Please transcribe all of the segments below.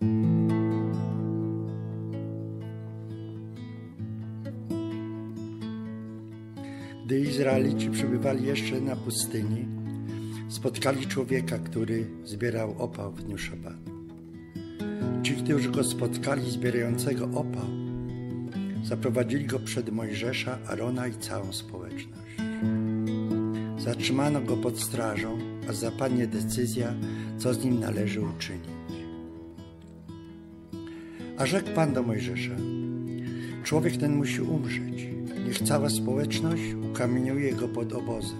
Gdy Izraelici przebywali jeszcze na pustyni, spotkali człowieka, który zbierał opał w dniu szabatu. Ci, którzy go spotkali zbierającego opał, zaprowadzili go przed Mojżesza, Arona i całą społeczność. Zatrzymano go pod strażą, a zapadnie decyzja, co z nim należy uczynić. A rzekł Pan do Mojżesza: człowiek ten musi umrzeć. Niech cała społeczność ukamieniuje go pod obozem.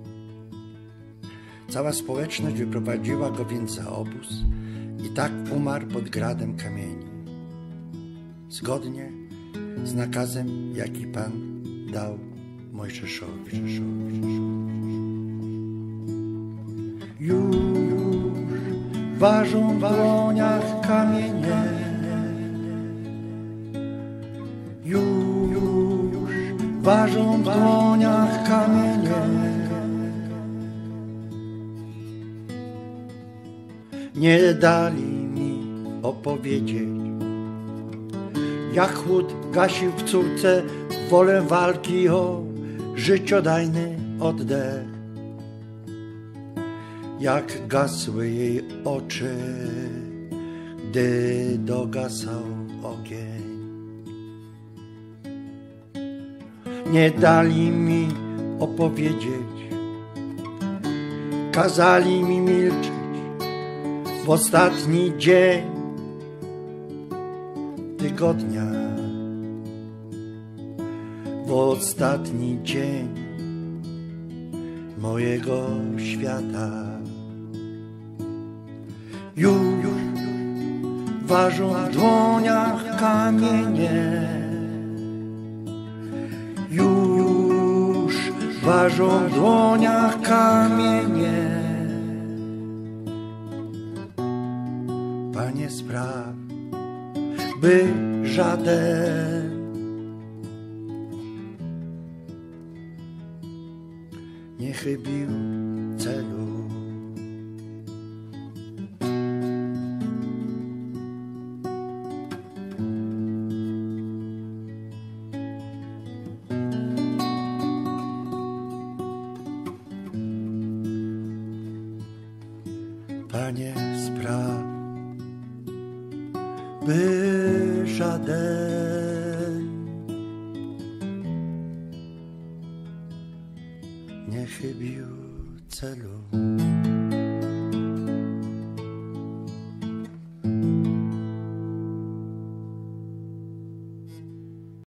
Cała społeczność wyprowadziła go więc za obóz i tak umarł pod gradem kamieni, zgodnie z nakazem, jaki Pan dał Mojżeszowi. Już ważą w dłoniach kamienie, już ważą w dłoniach kamienie. Nie dali mi opowiedzieć, jak chłód gasił w córce wolę walki o życiodajny oddech, jak gasły jej oczy, gdy dogasał ogień. Nie dali mi opowiedzieć, kazali mi milczeć w ostatni dzień tygodnia, w ostatni dzień mojego świata. Już ważą w dłoniach kamienie, już ważą w dłoniach kamienie. Panie, spraw, by żaden nie chybił celu. Panie, spraw, by żaden nie chybił celu.